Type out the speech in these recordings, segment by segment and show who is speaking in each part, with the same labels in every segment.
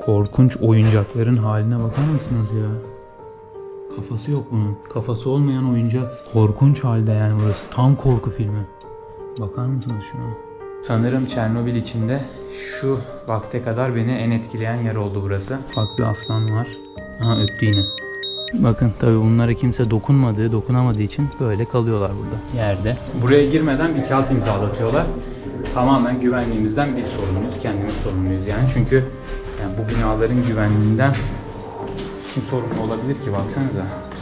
Speaker 1: korkunç oyuncakların haline bakar mısınız ya? Kafası yok bunun. Kafası olmayan oyuncak. Korkunç halde yani burası. Tam korku filmi. Bakar mısınız şuna? Sanırım Çernobil içinde şu vakte kadar beni en etkileyen yer oldu burası. Ufak bir aslan var. Aha, öttü yine. Bakın tabii bunlara kimse dokunamadığı için böyle kalıyorlar burada yerde. Buraya girmeden bir kağıt imzalatıyorlar. Tamamen güvenliğimizden biz sorumluyuz, kendimiz sorumluyuz yani. Çünkü yani bu binaların güvenliğinden kim sorumlu olabilir ki, baksanıza.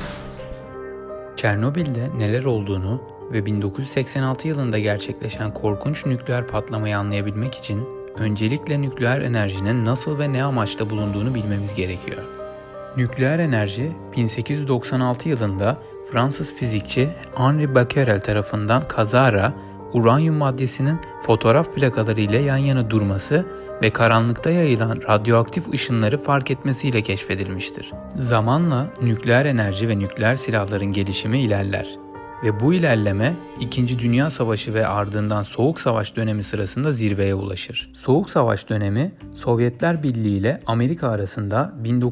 Speaker 1: Çernobil'de neler olduğunu ve 1986 yılında gerçekleşen korkunç nükleer patlamayı anlayabilmek için öncelikle nükleer enerjinin nasıl ve ne amaçla bulunduğunu bilmemiz gerekiyor. Nükleer enerji 1896 yılında Fransız fizikçi Henri Becquerel tarafından kazara uranyum maddesinin fotoğraf plakaları ile yan yana durması ve karanlıkta yayılan radyoaktif ışınları fark etmesiyle keşfedilmiştir. Zamanla nükleer enerji ve nükleer silahların gelişimi ilerler ve bu ilerleme 2. Dünya Savaşı ve ardından Soğuk Savaş dönemi sırasında zirveye ulaşır. Soğuk Savaş dönemi Sovyetler Birliği ile Amerika arasında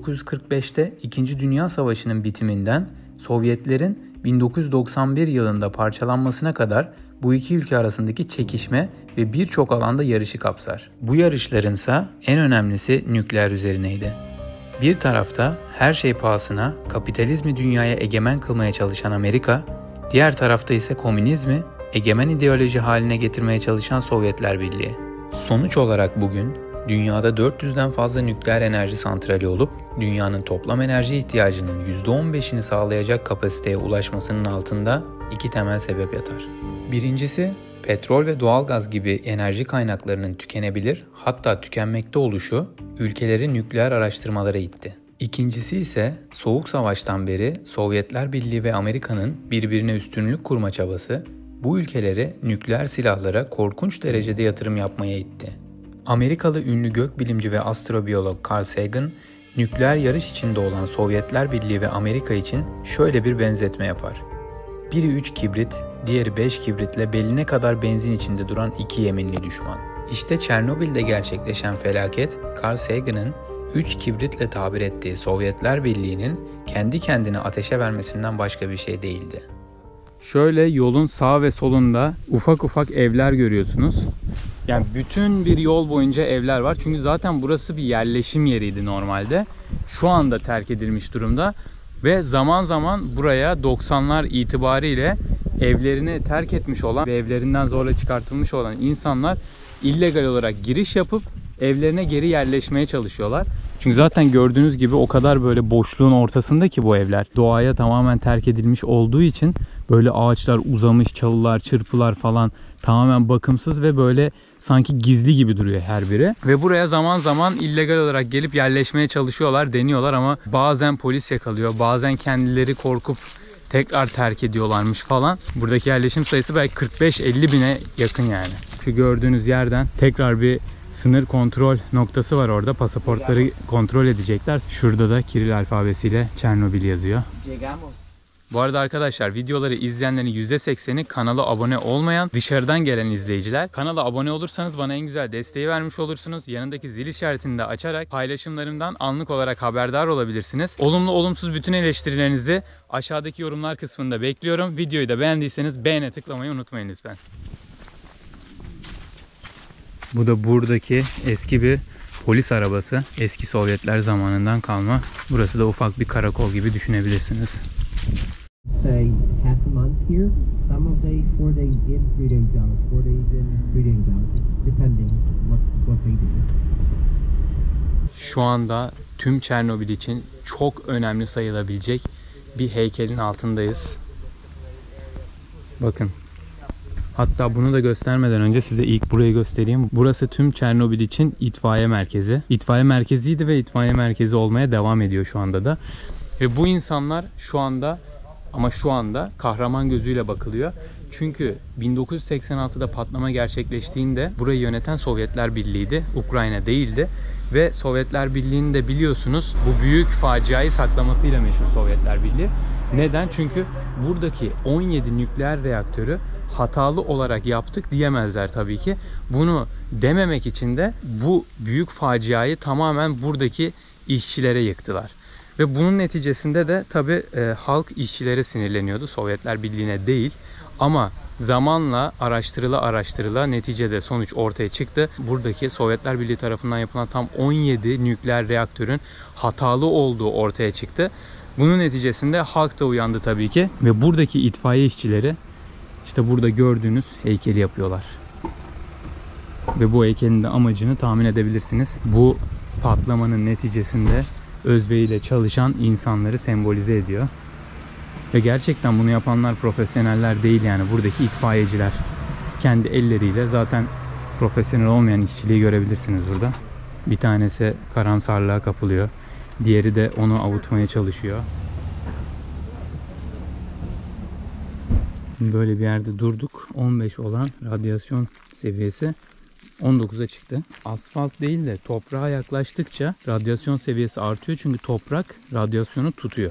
Speaker 1: 1945'te 2. Dünya Savaşı'nın bitiminden Sovyetlerin 1991 yılında parçalanmasına kadar bu iki ülke arasındaki çekişme ve birçok alanda yarışı kapsar. Bu yarışlarınsa en önemlisi nükleer üzerineydi. Bir tarafta her şey pahasına kapitalizmi dünyaya egemen kılmaya çalışan Amerika, diğer tarafta ise komünizmi egemen ideoloji haline getirmeye çalışan Sovyetler Birliği. Sonuç olarak bugün dünyada 400'den fazla nükleer enerji santrali olup dünyanın toplam enerji ihtiyacının %15'ini sağlayacak kapasiteye ulaşmasının altında iki temel sebep yatar. Birincisi, petrol ve doğalgaz gibi enerji kaynaklarının tükenebilir, hatta tükenmekte oluşu ülkeleri nükleer araştırmalara itti. İkincisi ise Soğuk Savaş'tan beri Sovyetler Birliği ve Amerika'nın birbirine üstünlük kurma çabası bu ülkeleri nükleer silahlara korkunç derecede yatırım yapmaya itti. Amerikalı ünlü gökbilimci ve astrobiyolog Carl Sagan, nükleer yarış içinde olan Sovyetler Birliği ve Amerika için şöyle bir benzetme yapar. Biri 3 kibrit, diğeri 5 kibritle beline kadar benzin içinde duran iki yeminli düşman. İşte Çernobil'de gerçekleşen felaket, Carl Sagan'ın 3 kibritle tabir ettiği Sovyetler Birliği'nin kendi kendini ateşe vermesinden başka bir şey değildi. Şöyle yolun sağ ve solunda ufak ufak evler görüyorsunuz. Yani bütün bir yol boyunca evler var. Çünkü zaten burası bir yerleşim yeriydi normalde. Şu anda terk edilmiş durumda. Ve zaman zaman buraya 90'lar itibariyle evlerini terk etmiş olan ve evlerinden zorla çıkartılmış olan insanlar illegal olarak giriş yapıp evlerine geri yerleşmeye çalışıyorlar. Çünkü zaten gördüğünüz gibi o kadar böyle boşluğun ortasında ki bu evler. Doğaya tamamen terk edilmiş olduğu için böyle ağaçlar uzamış, çalılar, çırpılar falan tamamen bakımsız ve böyle sanki gizli gibi duruyor her biri. Ve buraya zaman zaman illegal olarak gelip yerleşmeye çalışıyorlar, deniyorlar ama bazen polis yakalıyor, bazen kendileri korkup tekrar terk ediyorlarmış falan. Buradaki yerleşim sayısı belki 45-50 bine yakın yani. Şu gördüğünüz yerden tekrar bir sınır kontrol noktası var orada. Pasaportları kontrol edecekler. Şurada da Kiril alfabesiyle Çernobil yazıyor. Bu arada arkadaşlar, videoları izleyenlerin %80'i kanala abone olmayan, dışarıdan gelen izleyiciler. Kanala abone olursanız bana en güzel desteği vermiş olursunuz. Yanındaki zil işaretini de açarak paylaşımlarımdan anlık olarak haberdar olabilirsiniz. Olumlu olumsuz bütün eleştirilerinizi aşağıdaki yorumlar kısmında bekliyorum. Videoyu da beğendiyseniz beğene tıklamayı unutmayın lütfen. Bu da buradaki eski bir polis arabası. Eski Sovyetler zamanından kalma. Burası da ufak bir karakol gibi düşünebilirsiniz.
Speaker 2: Stay half a month here. Some of day 4 days in, 3 days out. 4 days in, 3 days out. Depending what they do.
Speaker 1: Şu anda tüm Çernobil için çok önemli sayılabilecek bir heykelin altındayız. Bakın. Hatta bunu da göstermeden önce size ilk burayı göstereyim. Burası tüm Çernobil için itfaiye merkezi. İtfaiye merkeziydi ve itfaiye merkezi olmaya devam ediyor şu anda da. Ve bu insanlar şu anda kahraman gözüyle bakılıyor. Çünkü 1986'da patlama gerçekleştiğinde burayı yöneten Sovyetler Birliği'ydi, Ukrayna değildi. Ve Sovyetler Birliği'ni de biliyorsunuz bu büyük faciayı saklamasıyla meşhur Sovyetler Birliği. Neden? Çünkü buradaki 17 nükleer reaktörü hatalı olarak yaptık diyemezler tabii ki. Bunu dememek için de bu büyük faciayı tamamen buradaki işçilere yıktılar. Ve bunun neticesinde de tabii halk işçilere sinirleniyordu. Sovyetler Birliği'ne değil. Ama zamanla araştırıla neticede sonuç ortaya çıktı. Buradaki Sovyetler Birliği tarafından yapılan tam 17 nükleer reaktörün hatalı olduğu ortaya çıktı. Bunun neticesinde halk da uyandı tabii ki. Ve buradaki itfaiye işçileri işte burada gördüğünüz heykeli yapıyorlar. Ve bu heykelin de amacını tahmin edebilirsiniz. Bu patlamanın neticesinde özveriyle çalışan insanları sembolize ediyor. Ve gerçekten bunu yapanlar profesyoneller değil, yani buradaki itfaiyeciler kendi elleriyle, zaten profesyonel olmayan işçiliği görebilirsiniz burada. Bir tanesi karamsarlığa kapılıyor. Diğeri de onu avutmaya çalışıyor. Böyle bir yerde durduk. 15 olan radyasyon seviyesi 19'a çıktı. Asfalt değil de toprağa yaklaştıkça radyasyon seviyesi artıyor. Çünkü toprak radyasyonu tutuyor.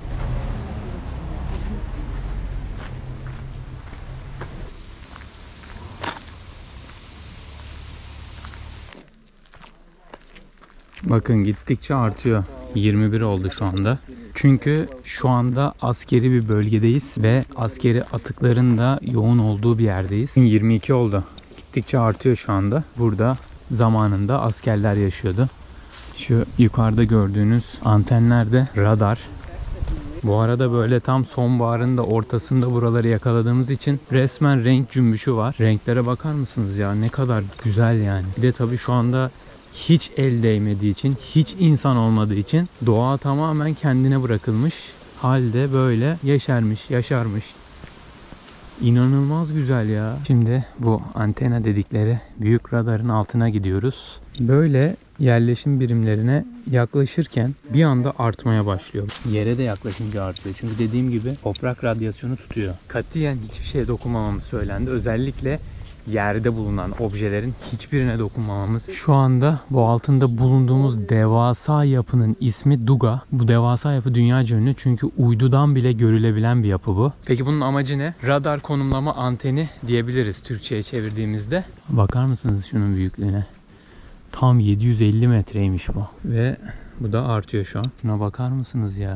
Speaker 1: Bakın gittikçe artıyor. 21 oldu şu anda. Çünkü şu anda askeri bir bölgedeyiz ve askeri atıkların da yoğun olduğu bir yerdeyiz. 22 oldu. Gittikçe artıyor şu anda. Burada zamanında askerler yaşıyordu. Şu yukarıda gördüğünüz antenler de radar. Bu arada böyle tam sonbaharın da ortasında buraları yakaladığımız için resmen renk cümbüşü var. Renklere bakar mısınız ya? Ne kadar güzel yani. Bir de tabii şu anda hiç el değmediği için, hiç insan olmadığı için doğa tamamen kendine bırakılmış halde böyle yeşermiş, yaşarmış. İnanılmaz güzel ya. Şimdi bu antena dedikleri büyük radarın altına gidiyoruz. Böyle yerleşim birimlerine yaklaşırken bir anda artmaya başlıyor. Yere de yaklaşınca artıyor. Çünkü dediğim gibi toprak radyasyonu tutuyor. Katiyen hiçbir şeye dokunmamamız söylendi. Özellikle yerde bulunan objelerin hiçbirine dokunmamamız. Şu anda bu altında bulunduğumuz devasa yapının ismi Duga. Bu devasa yapı dünyaca ünlü çünkü uydudan bile görülebilen bir yapı bu. Peki bunun amacı ne? Radar konumlama anteni diyebiliriz Türkçe'ye çevirdiğimizde. Bakar mısınız şunun büyüklüğüne? Tam 750 metreymiş bu. Ve bu da artıyor şu an. Şuna bakar mısınız ya?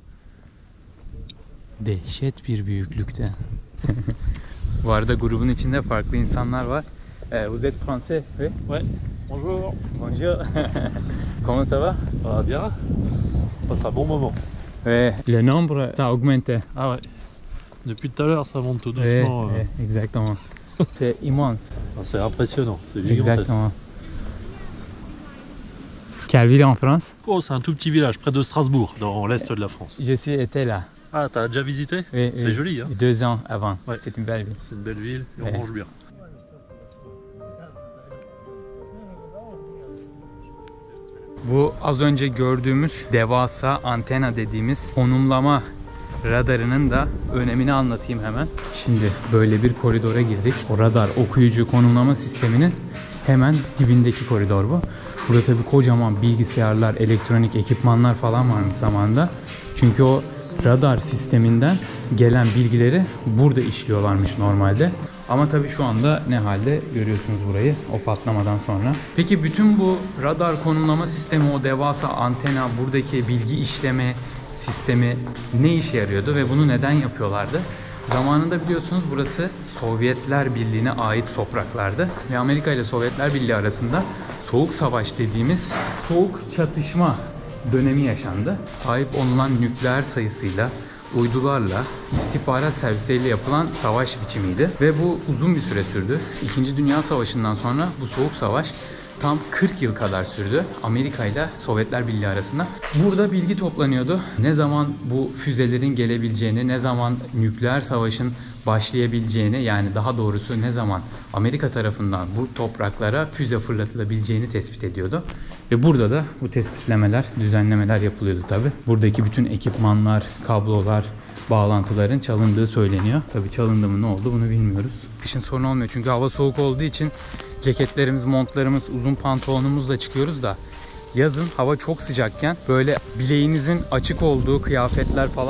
Speaker 1: Dehşet bir büyüklükte. Bu arada grubun içinde farklı insanlar var. Vous êtes français? Oui.
Speaker 3: Ouais. Bonjour.
Speaker 1: Bonjour. Comment ça va?
Speaker 3: Ça va bien? On passe un bon moment.
Speaker 1: Ouais. Le nombre ça a augmenté.
Speaker 3: Ah ouais. Depuis tout à l'heure, ça monte tout doucement.
Speaker 1: Ouais, exactement. C'est immense.
Speaker 3: C'est impressionnant. C'est gigantesque.
Speaker 1: Exactement. Quelle ville en France?
Speaker 3: Oh, c'est un tout petit village près de Strasbourg, dans l'est de la France.
Speaker 1: Je suis été là.
Speaker 3: Ah, t'as déjà visité?
Speaker 1: Oui,
Speaker 3: c'est joli, hein?
Speaker 1: 2 ans avant.
Speaker 3: Ouais.
Speaker 1: C'est une belle ville.
Speaker 3: C'est une belle ville et
Speaker 1: Ouais.
Speaker 3: on mange bien.
Speaker 1: Bu az önce gördüğümüz devasa antena dediğimiz konumlama radarının da önemini anlatayım hemen. Şimdi böyle bir koridora girdik. O radar okuyucu konumlama sisteminin hemen dibindeki koridor bu. Burada tabii kocaman bilgisayarlar, elektronik ekipmanlar falan varmış zamanında. Çünkü o radar sisteminden gelen bilgileri burada işliyorlarmış normalde. Ama tabii şu anda ne halde görüyorsunuz burayı o patlamadan sonra. Peki bütün bu radar konumlama sistemi, o devasa antena, buradaki bilgi işleme sistemi ne işe yarıyordu ve bunu neden yapıyorlardı? Zamanında biliyorsunuz burası Sovyetler Birliği'ne ait topraklardı ve Amerika ile Sovyetler Birliği arasında Soğuk Savaş dediğimiz soğuk çatışma dönemi yaşandı. Sahip olunan nükleer sayısıyla, uydularla, istihbarat servisleriyle yapılan savaş biçimiydi ve bu uzun bir süre sürdü. İkinci Dünya Savaşı'ndan sonra bu soğuk savaş tam 40 yıl kadar sürdü Amerika ile Sovyetler Birliği arasında. Burada bilgi toplanıyordu. Ne zaman bu füzelerin gelebileceğini, ne zaman nükleer savaşın başlayabileceğini, yani daha doğrusu ne zaman Amerika tarafından bu topraklara füze fırlatılabileceğini tespit ediyordu. Ve burada da bu tespitlemeler, düzenlemeler yapılıyordu tabi. Buradaki bütün ekipmanlar, kablolar, bağlantıların çalındığı söyleniyor. Tabi çalındı mı ne oldu bunu bilmiyoruz. Kışın sorun olmuyor çünkü hava soğuk olduğu için ceketlerimiz, montlarımız, uzun pantolonumuzla çıkıyoruz da yazın hava çok sıcakken böyle bileğinizin açık olduğu kıyafetler falan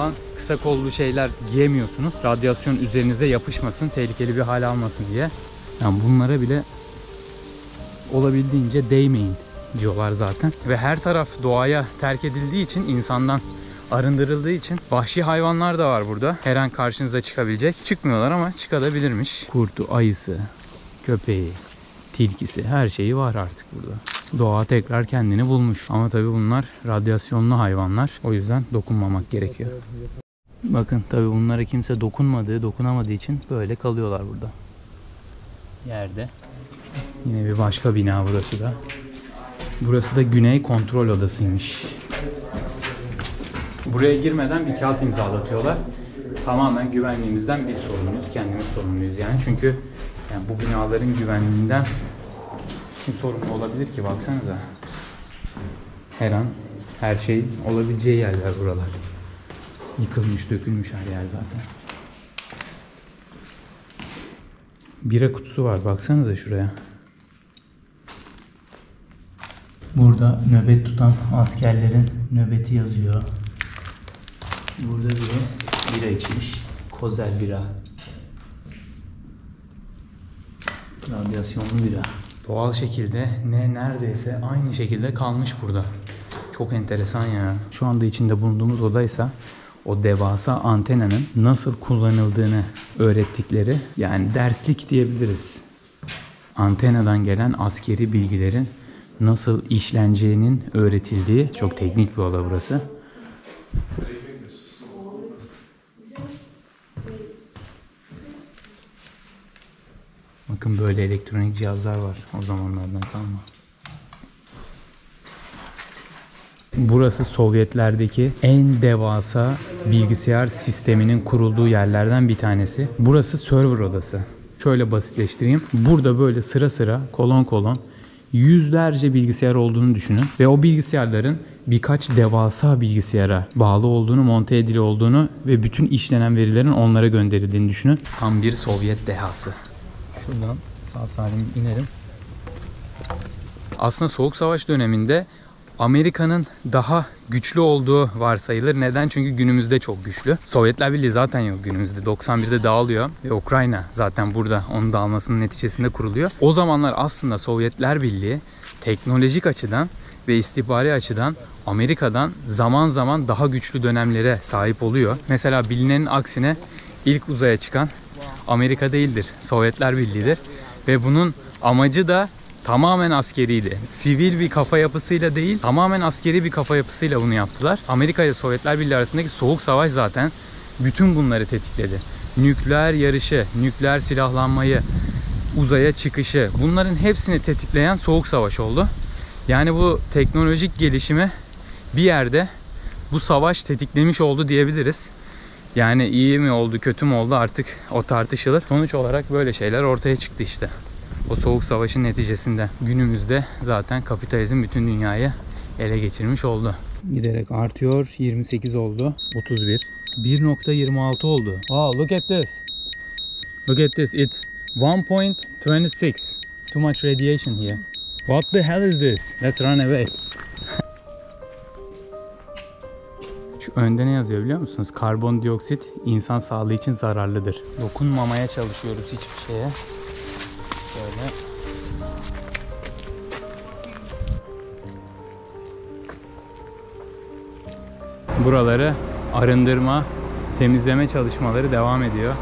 Speaker 1: kısa kollu şeyler giyemiyorsunuz. Radyasyon üzerinize yapışmasın, tehlikeli bir hal almasın diye. Yani bunlara bile olabildiğince değmeyin diyorlar zaten. Ve her taraf doğaya terk edildiği için, insandan arındırıldığı için vahşi hayvanlar da var burada. Her an karşınıza çıkabilecek. Çıkmıyorlar ama çıkabilirmiş. Kurtu, ayısı, köpeği, tilkisi, her şeyi var artık burada. Doğa tekrar kendini bulmuş. Ama tabii bunlar radyasyonlu hayvanlar. O yüzden dokunmamak gerekiyor. Bakın tabii bunlara kimse dokunamadığı için böyle kalıyorlar burada. Yerde. Yine bir başka bina burası da. Burası da Güney Kontrol Odası'ymış. Buraya girmeden bir kağıt imzalatıyorlar. Tamamen güvenliğimizden biz sorumluyuz, kendimiz sorumluyuz yani. Çünkü yani bu binaların güvenliğinden kim sorumlu olabilir ki? Baksanıza. Her an her şey olabileceği yerler buralar. Yıkılmış, dökülmüş her yer zaten. Bira kutusu var. Baksanıza şuraya. Burada nöbet tutan askerlerin nöbeti yazıyor. Burada biri bira içmiş. Kozel bira. Radyasyonlu bira. Doğal şekilde neredeyse aynı şekilde kalmış burada. Çok enteresan ya. Şu anda içinde bulunduğumuz odaysa o devasa antenanın nasıl kullanıldığını öğrettikleri, yani derslik diyebiliriz. Antenadan gelen askeri bilgilerin nasıl işleneceğinin öğretildiği çok teknik bir oda burası. Bakın böyle elektronik cihazlar var o zamanlardan kalma. Burası Sovyetlerdeki en devasa bilgisayar sisteminin kurulduğu yerlerden bir tanesi. Burası server odası. Şöyle basitleştireyim. Burada böyle sıra sıra, kolon kolon yüzlerce bilgisayar olduğunu düşünün. Ve o bilgisayarların birkaç devasa bilgisayara bağlı olduğunu, monte edili olduğunu ve bütün işlenen verilerin onlara gönderildiğini düşünün. Tam bir Sovyet dehası. Şuradan sağ salim inerim. Aslında Soğuk Savaş döneminde Amerika'nın daha güçlü olduğu varsayılır. Neden? Çünkü günümüzde çok güçlü. Sovyetler Birliği zaten yok günümüzde. 91'de dağılıyor ve Ukrayna zaten burada onun dağılmasının neticesinde kuruluyor. O zamanlar aslında Sovyetler Birliği teknolojik açıdan ve istihbari açıdan Amerika'dan zaman zaman daha güçlü dönemlere sahip oluyor. Mesela bilinenin aksine ilk uzaya çıkan Amerika değildir, Sovyetler Birliği'dir. Ve bunun amacı da tamamen askeriydi. Sivil bir kafa yapısıyla değil, tamamen askeri bir kafa yapısıyla bunu yaptılar. Amerika ile Sovyetler Birliği arasındaki Soğuk Savaş zaten bütün bunları tetikledi. Nükleer yarışı, nükleer silahlanmayı, uzaya çıkışı, bunların hepsini tetikleyen Soğuk Savaş oldu. Yani bu teknolojik gelişimi bir yerde bu savaş tetiklemiş oldu diyebiliriz. Yani iyi mi oldu, kötü mü oldu artık o tartışılır. Sonuç olarak böyle şeyler ortaya çıktı işte. O Soğuk Savaş'ın neticesinde günümüzde zaten kapitalizm bütün dünyayı ele geçirmiş oldu. Giderek artıyor. 28 oldu. 31. 1.26 oldu. Wow, look at this. Look at this. It's 1.26. Too much radiation here. What the hell is this? Let's run away. Şu önde ne yazıyor biliyor musunuz? Karbondioksit insan sağlığı için zararlıdır. Dokunmamaya çalışıyoruz hiçbir şeye. Böyle. Buraları arındırma, temizleme çalışmaları devam ediyor.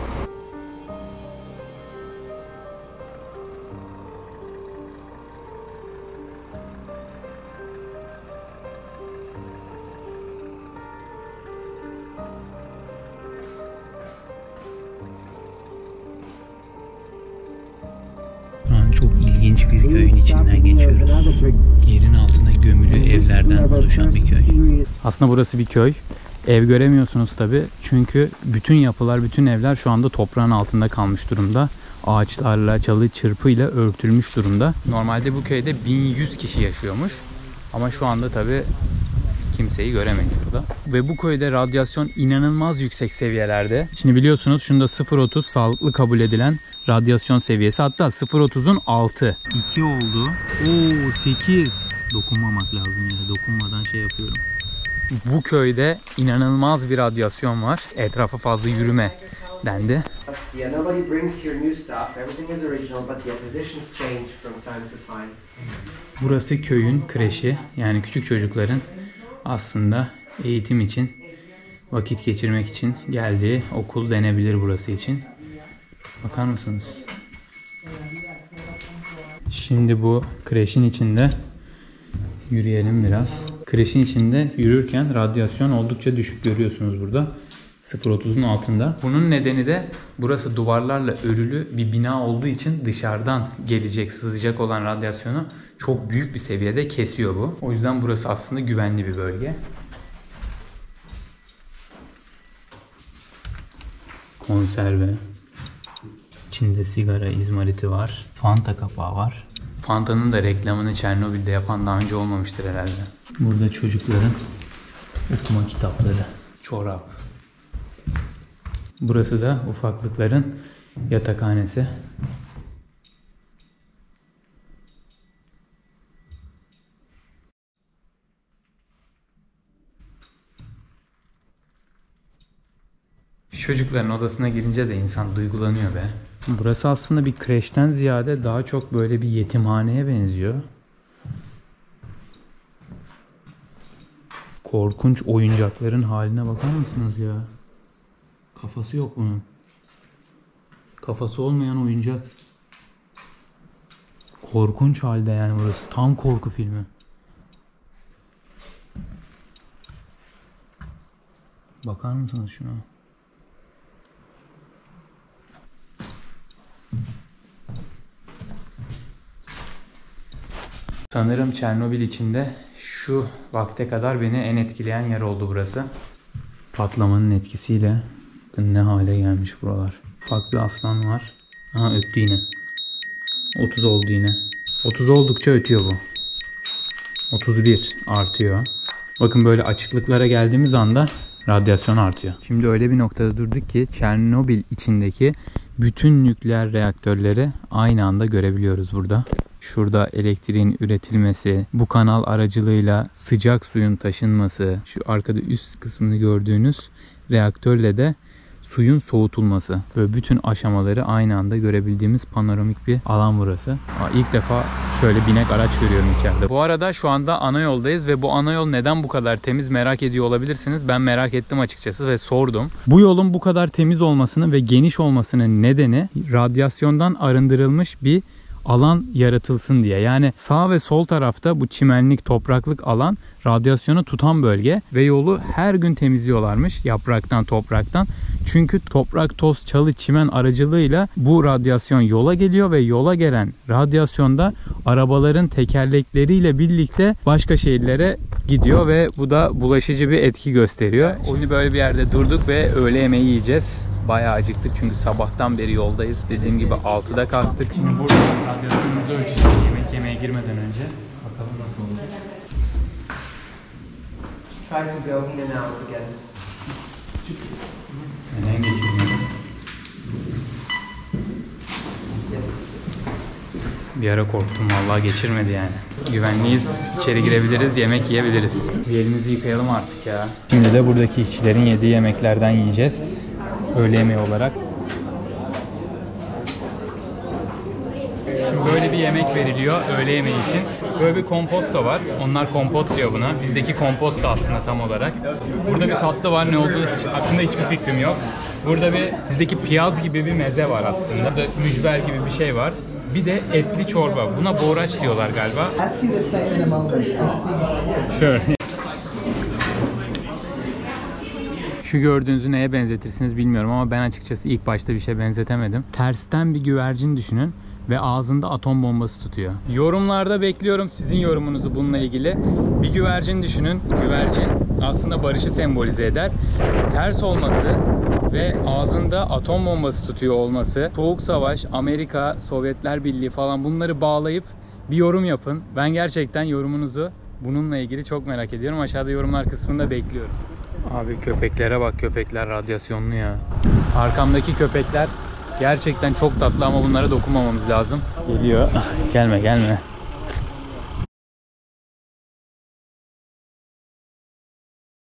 Speaker 1: Çok ilginç bir köyün içinden geçiyoruz. Yerin altında gömülü evlerden oluşan bir köy. Aslında burası bir köy. Ev göremiyorsunuz tabi. Çünkü bütün yapılar, bütün evler şu anda toprağın altında kalmış durumda. Ağaçlarla, çalı çırpıyla örtülmüş durumda. Normalde bu köyde 1100 kişi yaşıyormuş. Ama şu anda tabi kimseyi göremeyiz burada. Ve bu köyde radyasyon inanılmaz yüksek seviyelerde. Şimdi biliyorsunuz şunda 0.30 sağlıklı kabul edilen radyasyon seviyesi. Hatta 0.30'un altı. 2 oldu. Oo 8. Dokunmamak lazım yine. Dokunmadan şey yapıyorum. Bu köyde inanılmaz bir radyasyon var. Etrafa fazla yürüme dendi.
Speaker 2: Yeah, nobody brings here new stuff. Everything is original, but the positions change from time to time.
Speaker 1: Burası köyün kreşi. Yani küçük çocukların aslında eğitim için, vakit geçirmek için geldiği okul denebilir burası için. Bakar mısınız? Şimdi bu kreşin içinde yürüyelim biraz. Kreşin içinde yürürken radyasyon oldukça düşük, görüyorsunuz burada. 0.30'un altında. Bunun nedeni de burası duvarlarla örülü bir bina olduğu için dışarıdan gelecek, sızacak olan radyasyonu çok büyük bir seviyede kesiyor bu. O yüzden burası aslında güvenli bir bölge. Konserve. İçinde sigara izmariti var. Fanta kapağı var. Fanta'nın da reklamını Çernobil'de yapan daha önce olmamıştır herhalde. Burada çocukların okuma kitapları, çorap. Burası da ufaklıkların yatakhanesi. Çocukların odasına girince de insan duygulanıyor be. Burası aslında bir kreşten ziyade daha çok böyle bir yetimhaneye benziyor. Korkunç oyuncakların haline bakar mısınız ya? Kafası yok bunun. Kafası olmayan oyuncak. Korkunç halde yani burası. Tam korku filmi. Bakar mısınız şuna? Sanırım Çernobil içinde şu vakte kadar beni en etkileyen yer oldu burası. Patlamanın etkisiyle ne hale gelmiş buralar. Ufak bir aslan var. Aha, öttü yine. 30 oldu yine. 30 oldukça ötüyor bu. 31 artıyor. Bakın böyle açıklıklara geldiğimiz anda radyasyon artıyor. Şimdi öyle bir noktada durduk ki Çernobil içindeki bütün nükleer reaktörleri aynı anda görebiliyoruz burada. Şurada elektriğin üretilmesi, bu kanal aracılığıyla sıcak suyun taşınması, şu arkada üst kısmını gördüğünüz reaktörle de suyun soğutulması. Böyle bütün aşamaları aynı anda görebildiğimiz panoramik bir alan burası. İlk defa şöyle binek araç görüyorum içeride. Bu arada şu anda ana yoldayız ve bu ana yol neden bu kadar temiz merak ediyor olabilirsiniz. Ben merak ettim açıkçası ve sordum. Bu yolun bu kadar temiz olmasının ve geniş olmasının nedeni radyasyondan arındırılmış bir alan yaratılsın diye. Yani sağ ve sol tarafta bu çimenlik, topraklık alan radyasyonu tutan bölge ve yolu her gün temizliyorlarmış yapraktan, topraktan. Çünkü toprak, toz, çalı, çimen aracılığıyla bu radyasyon yola geliyor ve yola gelen radyasyonda arabaların tekerlekleriyle birlikte başka şehirlere gidiyor ve bu da bulaşıcı bir etki gösteriyor. Şimdi böyle bir yerde durduk ve öğle yemeği yiyeceğiz. Bayağı acıktık çünkü sabahtan beri yoldayız. Dediğim gibi 6'da kalktık. Şimdi burada radyasyonumuzu ölçeceğiz yemek yemeye girmeden önce. Bakalım nasıl olacak.
Speaker 2: Try to go in and out again.
Speaker 1: Neden geçirmedim?
Speaker 2: Yes.
Speaker 1: Bir ara korktum vallahi, geçirmedi yani. Güvenliyiz, içeri girebiliriz, yemek yiyebiliriz. Bir elimizi yıkayalım artık ya. Şimdi de buradaki işçilerin yediği yemeklerden yiyeceğiz. Öğle yemeği olarak. Şimdi böyle bir yemek veriliyor öğle yemeği için. Böyle bir komposto var. Onlar kompot diyor buna. Bizdeki komposto aslında tam olarak. Burada bir tatlı var. Ne olduğu hakkında hiçbir fikrim yok. Burada bir bizdeki piyaz gibi bir meze var aslında. Burada mücver gibi bir şey var. Bir de etli çorba. Buna boğraç diyorlar galiba.
Speaker 2: Ask you the same in a moment.
Speaker 1: Sure. Şu gördüğünüzü neye benzetirsiniz bilmiyorum ama ben açıkçası ilk başta bir şey benzetemedim. Tersten bir güvercin düşünün ve ağzında atom bombası tutuyor. Yorumlarda bekliyorum sizin yorumunuzu bununla ilgili. Bir güvercin düşünün. Güvercin aslında barışı sembolize eder. Ters olması ve ağzında atom bombası tutuyor olması, Soğuk Savaş, Amerika, Sovyetler Birliği falan, bunları bağlayıp bir yorum yapın. Ben gerçekten yorumunuzu bununla ilgili çok merak ediyorum. Aşağıda yorumlar kısmında bekliyorum. Abi köpeklere bak, köpekler radyasyonlu ya. Arkamdaki köpekler gerçekten çok tatlı ama bunlara dokunmamamız lazım. Geliyor. Gelme gelme.